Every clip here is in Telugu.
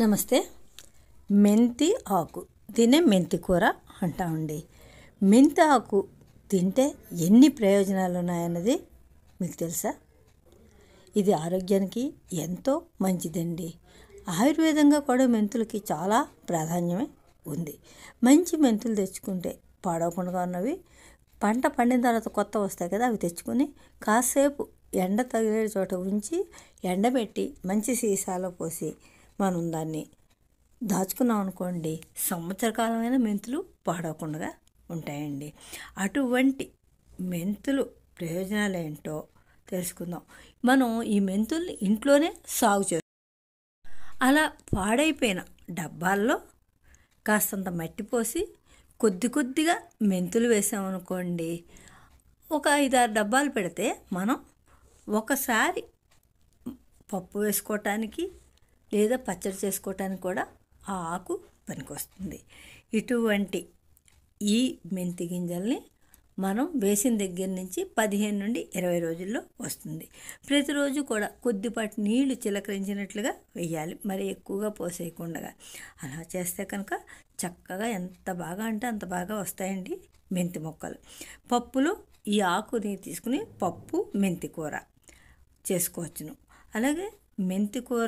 నమస్తే. మెంతి ఆకు దీన్నే మెంతి కూర అంటామండి. మెంతి ఆకు తింటే ఎన్ని ప్రయోజనాలు ఉన్నాయన్నది మీకు తెలుసా? ఇది ఆరోగ్యానికి ఎంతో మంచిదండి. ఆయుర్వేదంగా కూడా మెంతులకి చాలా ప్రాధాన్యమే ఉంది. మంచి మెంతులు తెచ్చుకుంటే పాడవకుండా ఉన్నవి, పంట పండిన తర్వాత కొత్త వస్తాయి కదా, అవి తెచ్చుకొని కాసేపు ఎండ తగిలే చోట ఉంచి ఎండబెట్టి మంచి సీసాలో పోసి మనం దాన్ని దాచుకున్నాం అనుకోండి, సంవత్సర కాలమైన మెంతులు పాడవకుండా ఉంటాయండి. అటువంటి మెంతులు ప్రయోజనాలు ఏంటో తెలుసుకుందాం. మనం ఈ మెంతుల్ని ఇంట్లోనే సాగు చేస్తాం. అలా పాడైపోయిన డబ్బాల్లో కాస్తంత మట్టి పోసి కొద్ది కొద్దిగా మెంతులు వేసామనుకోండి, ఒక 5-6 డబ్బాలు పెడితే మనం ఒకసారి పప్పు వేసుకోవటానికి లేదా పచ్చడి చేసుకోవటానికి కూడా ఆ ఆకు పనికొస్తుంది. ఇటువంటి ఈ మెంతి గింజల్ని మనం వేసిన దగ్గర నుంచి 15 నుండి 20 రోజుల్లో వస్తుంది. ప్రతిరోజు కూడా కొద్దిపాటి నీళ్లు చిలకరించినట్లుగా వేయాలి, మరి ఎక్కువగా పోసేయకుండా. అలా చేస్తే కనుక చక్కగా ఎంత బాగా అంటే అంత బాగా వస్తాయండి మెంతి మొక్కలు. పప్పులో ఈ ఆకుని తీసుకుని పప్పు మెంతి కూర చేసుకోవచ్చును. అలాగే మెంతి కూర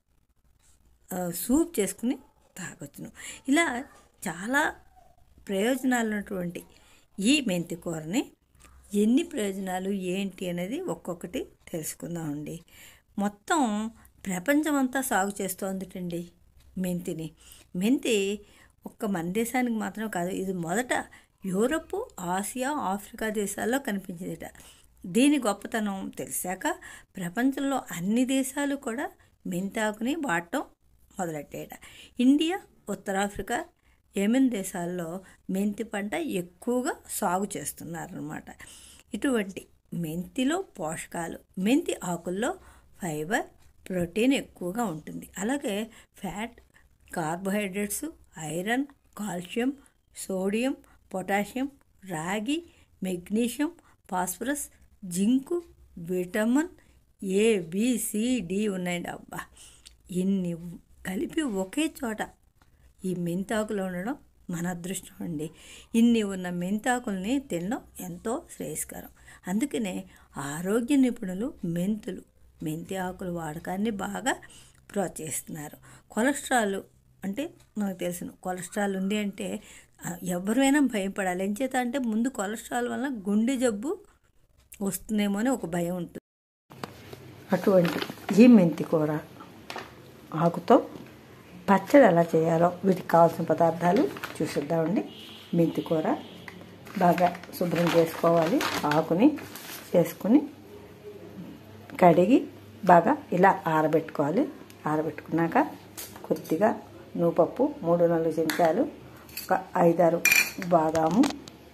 సూప్ చేసుకుని తాగొచ్చును. ఇలా చాలా ప్రయోజనాలు ఉన్నటువంటి ఈ మెంతి కూరని ఎన్ని ప్రయోజనాలు ఏంటి అనేది ఒక్కొక్కటి తెలుసుకుందామండి. మొత్తం ప్రపంచం అంతా సాగు చేస్తోందిటండి మెంతిని. మెంతి ఒక్క మన దేశానికి మాత్రం కాదు, ఇది మొదట యూరప్, ఆసియా, ఆఫ్రికా దేశాల్లో కనిపించిందిట. దీని గొప్పతనం తెలిసాక ప్రపంచంలో అన్ని దేశాలు కూడా మెంతి ఆకుని వాడటం మొదలెట్టాయట. ఇండియా, ఉత్తరాఫ్రికా, యెమెన్ దేశాల్లో మెంతి పంట ఎక్కువగా సాగు చేస్తున్నారన్నమాట. ఇటువంటి మెంతిలో పోషకాలు, మెంతి ఆకుల్లో ఫైబర్, ప్రోటీన్ ఎక్కువగా ఉంటుంది. అలాగే fat, carbohydrates, iron, calcium, sodium, potassium, రాగి, magnesium, phosphorus, zinc, vitamin A, B, C, D ఉన్నాయండి. అబ్బా, ఇన్ని కలిపి ఒకే చోట ఈ మెంతాకులు ఉండడం మన అదృష్టం అండి. ఇన్ని ఉన్న మెంతాకుల్ని తినడం ఎంతో శ్రేయస్కరం. అందుకనే ఆరోగ్య నిపుణులు మెంతి ఆకుల వాడకాన్ని బాగా ప్రోత్సహిస్తున్నారు. కొలెస్ట్రాల్ అంటే మనకు తెలుసును, కొలెస్ట్రాల్ ఉంది అంటే ఎవరైనా భయపడాలి. ఏం చేత అంటే ముందు కొలెస్ట్రాల్ వల్ల గుండె జబ్బు వస్తుందేమో అని ఒక భయం ఉంటుంది. అటువంటి ఈ మెంతి కూర ఆకుతో పచ్చడి ఎలా చేయాలో వీటికి కావాల్సిన పదార్థాలు చూసిద్దామండి. మెంతి కూర బాగా శుభ్రం చేసుకోవాలి. ఆకుని చేసుకుని కడిగి బాగా ఇలా ఆరబెట్టుకోవాలి. ఆరబెట్టుకున్నాక కొద్దిగా నువ్వుపప్పు 3-4 చెంచాలు, ఒక 5-6 బాదాము,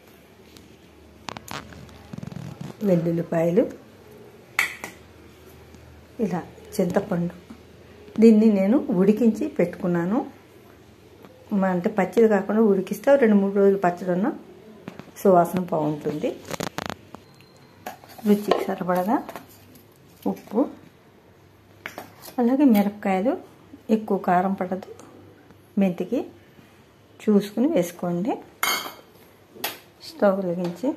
వెల్లుల్లిపాయలు, ఇలా చింతపండు. దీన్ని నేను ఉడికించి పెట్టుకున్నాను. అంటే పచ్చిది కాకుండా ఉడికిస్తే 2-3 రోజులు పచ్చడి ఉన్న సువాసన బాగుంటుంది. రుచికి సరిపడగా ఉప్పు, అలాగే మిరపకాయలు. ఎక్కువ కారం పడదు, మెంతికి చూసుకుని వేసుకోండి. స్టవ్ వెలిగించి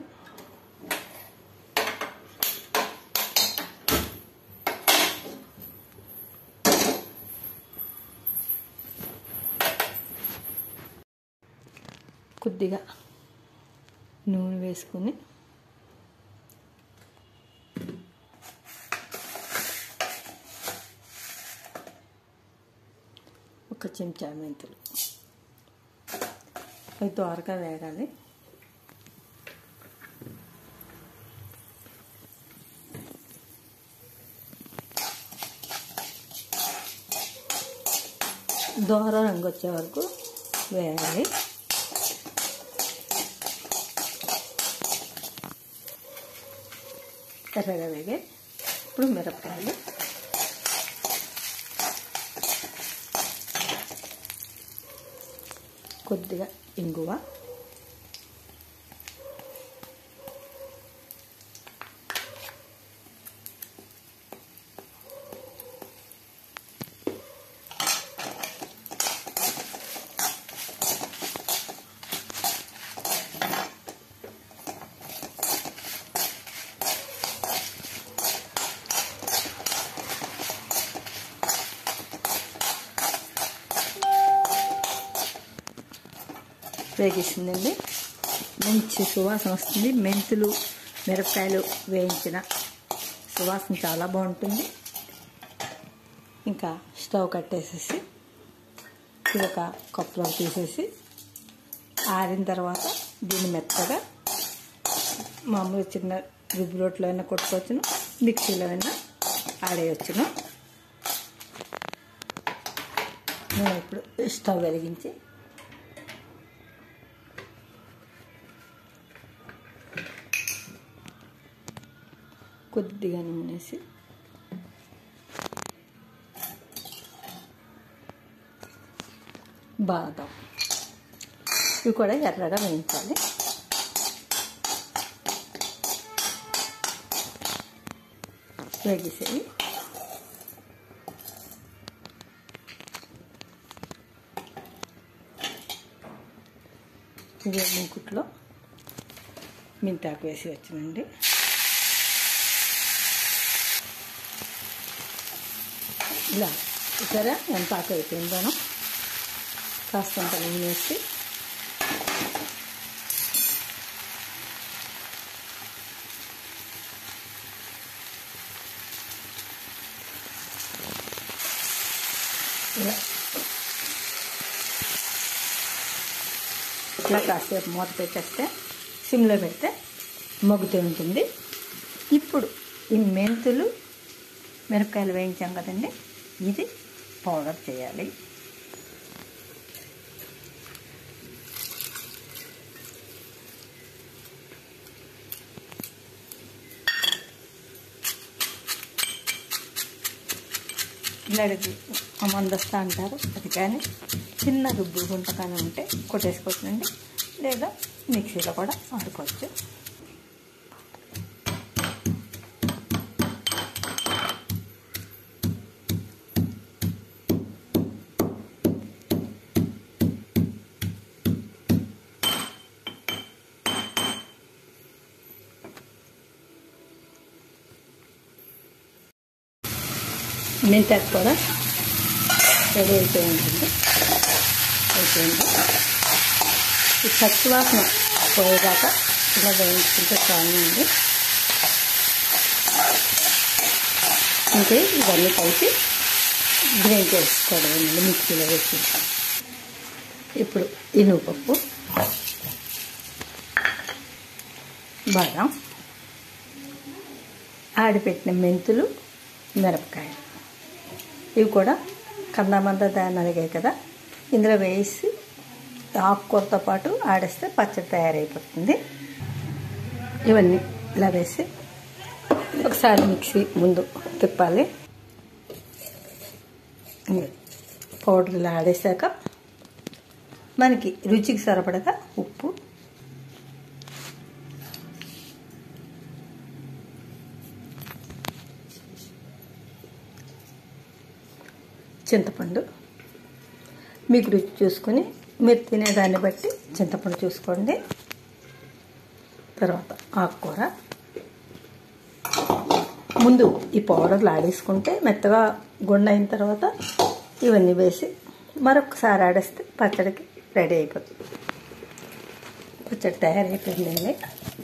కొద్దిగా నూనె వేసుకుని ఒక చెంచా మెంతులు అవి త్వరగా వేగాలి. దోర రంగు వచ్చే వరకు వేయాలి. ఎర్రగా వేగే ఇప్పుడు మిరపకాయలు, కొద్దిగా ఇంగువ, వేగిస్తుందండి. మంచి సువాసన వస్తుంది. మెంతులు మిరపకాయలు వేయించిన సువాసన చాలా బాగుంటుంది. ఇంకా స్టవ్ కట్టేసేసి ఇది ఒక కప్పులో తీసేసి ఆరిన తర్వాత దీన్ని మెత్తగా మామూలు చిన్న రుబ్బు రోట్లో అయినా కొట్టుకోవచ్చును, మిక్సీలో అయినా ఆడేయచ్చును. నేను ఇప్పుడు స్టవ్ వెలిగించి కొద్దిగా నూనె వేసి బాదం ఇవి కూడా ఎర్రగా వేయించాలి. వేగేసేవి ఇదే మూకుట్లో మెంతాకు వేసి వచ్చినండి. ఇలా సరే ఎంత ఆకు అయిపోయిందోనో కాస్తంత నూనె వేసి ఇలా కాసేపు మూత పెట్టేస్తే సిమ్లో పెడితే మగ్గుతూ ఉంటుంది. ఇప్పుడు ఈ మెంతులు మిరపకాయలు వేయించాం కదండి, ఇది పౌడర్ చేయాలి. ఇలాంటిది మందస్తా అంటారు, అది కానీ చిన్న రుబ్బు గుంట కానీ ఉంటే కొట్టేసుకోవచ్చునండి, లేదా మిక్సీలో కూడా ఆడుకోవచ్చు. మెంతాకు కూడా రెడీ అయిపోయి ఉంటుంది. ఈ పచ్చి వాసన పోయేదాకా ఇలా వేయించుకుంటే చాలండి. అంటే ఇవన్నీ కలిసి గ్రైండ్ చేసుకోవడం అండి, మిక్సీలో వేసి. ఇప్పుడు ఇనుపప్పు, బాదం, ఆడిపెట్టిన మెంతులు, మిరపకాయలు ఇవి కూడా కందమంద దాన్ని అడిగాయి కదా, ఇందులో వేసి ఆకుకూరతో పాటు ఆడేస్తే పచ్చడి తయారైపోతుంది. ఇవన్నీ ఇలా వేసి ఒకసారి మిక్సీ ముందు తిప్పాలి. పౌడర్ ఇలా ఆడేసాక మనకి రుచికి సరిపడగా ఉప్పు, చింతపండు, మీకు రుచి చూసుకొని మీరు తినేదాన్ని బట్టి చింతపండు చూసుకోండి. తర్వాత ఆకుకూర, ముందు ఈ పౌడర్లు ఆడేసుకుంటే మెత్తగా గుండ అయిన తర్వాత ఇవన్నీ వేసి మరొకసారి ఆడేస్తే పచ్చడికి రెడీ అయిపోతుంది. పచ్చడి తయారైపోయిందండి.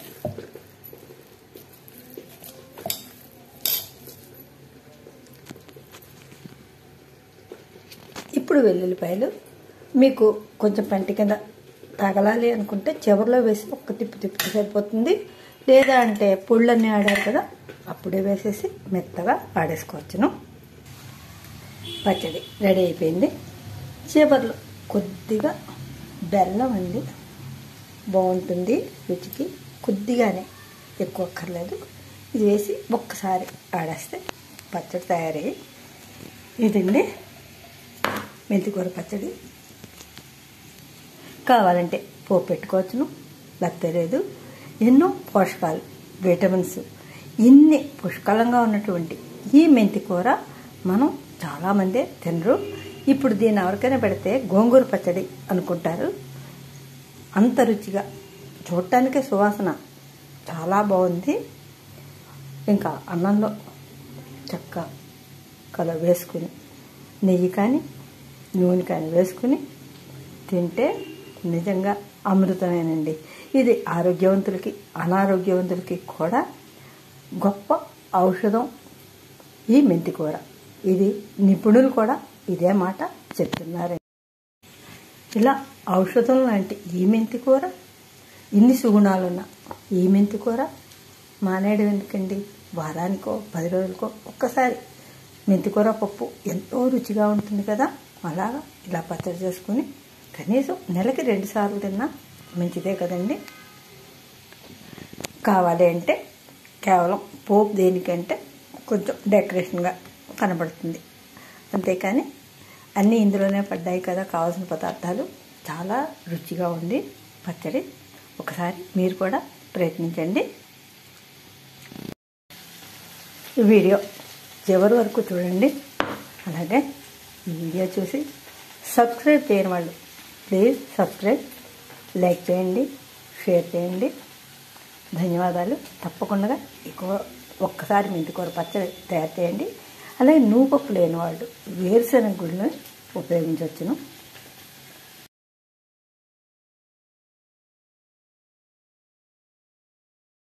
ఇప్పుడు వెల్లుల్లిపాయలు మీకు కొంచెం పంటి కింద తగలాలి అనుకుంటే చివరిలో వేసి ఒక్క తిప్పితే సరిపోతుంది. లేదా అంటే పుళ్ళన్నీ ఆడారు కదా, అప్పుడే వేసేసి మెత్తగా ఆడేసుకోవచ్చును. పచ్చడి రెడీ అయిపోయింది. చివరిలో కొద్దిగా బెల్లం అండి, బాగుంటుంది రుచికి. కొద్దిగానే, ఎక్కువ అక్కర్లేదు. ఇది వేసి ఒక్కసారి ఆడేస్తే పచ్చడి తయారయ్యి. ఇదండి మెంతికూర పచ్చడి. కావాలంటే పోపు పెట్టుకోవచ్చును, లేకపోతే లేదు. ఎన్నో పోషకాలు, విటమిన్స్, ఇన్ని పుష్కలంగా ఉన్నటువంటి ఈ మెంతికూర మనం చాలామంది తినరు. ఇప్పుడు దీన్ని ఎవరికైనా పెడితే గోంగూర పచ్చడి అనుకుంటారు. అంత రుచిగా, చూడటానికే సువాసన చాలా బాగుంది. ఇంకా అన్నంలో చక్కగా వేసుకుని నెయ్యి కానీ నూనె కానీ వేసుకుని తింటే నిజంగా అమృతమేనండి. ఇది ఆరోగ్యవంతులకి అనారోగ్యవంతులకి కూడా గొప్ప ఔషధం ఈ మెంతి కూర. ఇది నిపుణులు కూడా ఇదే మాట చెప్తున్నారు. ఇలా ఔషధం లాంటి ఈ మెంతి కూర, ఇన్ని సుగుణాలున్న ఈ మెంతి కూర మానేయడం ఎందుకండి? వారానికో 10 రోజులకో ఒక్కసారి మెంతికూర పప్పు ఎంతో రుచిగా ఉంటుంది కదా. అలాగా ఇలా పచ్చడి చేసుకుని కనీసం నెలకి 2 సార్లు తిన్నా మంచిదే కదండి. కావాలి అంటే కేవలం పోపు దేనికంటే కొంచెం డెకరేషన్గా కనబడుతుంది, అంతేకాని అన్నీ ఇందులోనే పడ్డాయి కదా. కావాల్సిన పదార్థాలు చాలా రుచిగా ఉంది పచ్చడి. ఒకసారి మీరు కూడా ప్రయత్నించండి. ఈ వీడియో చివరి వరకు చూడండి. అలాగే ఈ వీడియో చూసి సబ్స్క్రైబ్ చేయని వాళ్ళు ప్లీజ్ సబ్స్క్రైబ్, లైక్ చేయండి, షేర్ చేయండి. ధన్యవాదాలు. తప్పకుండా ఒక్కసారి మెంతికూర పచ్చడి తయారు చేయండి. అలాగే నువ్వుపప్పు లేని వాళ్ళు వేరుశనగ గుళ్ళని ఉపయోగించవచ్చును.